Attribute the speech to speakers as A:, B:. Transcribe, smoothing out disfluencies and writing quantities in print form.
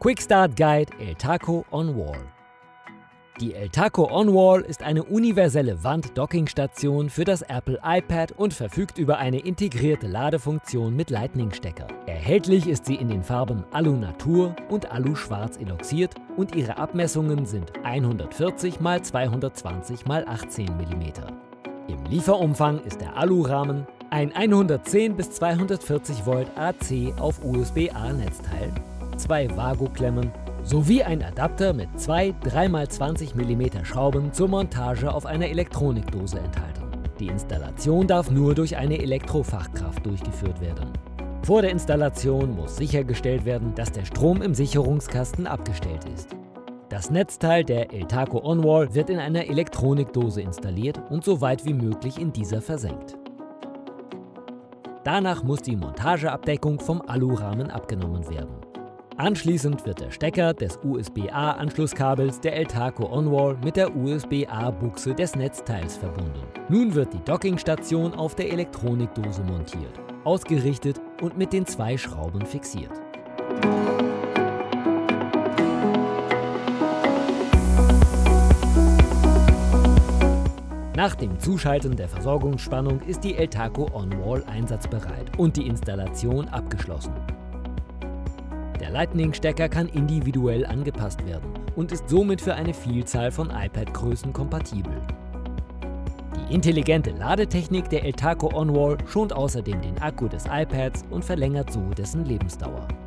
A: Quick Start Guide Eltaco On-Wall. Die Eltaco On-Wall ist eine universelle Wand-Dockingstation für das Apple iPad und verfügt über eine integrierte Ladefunktion mit Lightning-Stecker. Erhältlich ist sie in den Farben Alu Natur und Alu Schwarz eloxiert und ihre Abmessungen sind 140 x 220 x 18 mm. Im Lieferumfang ist der Alurahmen, ein 110 bis 240 Volt AC auf USB-A Netzteil, 2 Vago-Klemmen sowie ein Adapter mit 2 3x20 mm Schrauben zur Montage auf einer Elektronikdose enthalten. Die Installation darf nur durch eine Elektrofachkraft durchgeführt werden. Vor der Installation muss sichergestellt werden, dass der Strom im Sicherungskasten abgestellt ist. Das Netzteil der Eltaco On-Wall wird in einer Elektronikdose installiert und so weit wie möglich in dieser versenkt. Danach muss die Montageabdeckung vom Alurahmen abgenommen werden. Anschließend wird der Stecker des USB-A-Anschlusskabels der Eltaco On-Wall mit der USB-A-Buchse des Netzteils verbunden. Nun wird die Dockingstation auf der Elektronikdose montiert, ausgerichtet und mit den 2 Schrauben fixiert. Nach dem Zuschalten der Versorgungsspannung ist die Eltaco On-Wall einsatzbereit und die Installation abgeschlossen. Der Lightning-Stecker kann individuell angepasst werden und ist somit für eine Vielzahl von iPad-Größen kompatibel. Die intelligente Ladetechnik der Eltaco On-Wall schont außerdem den Akku des iPads und verlängert so dessen Lebensdauer.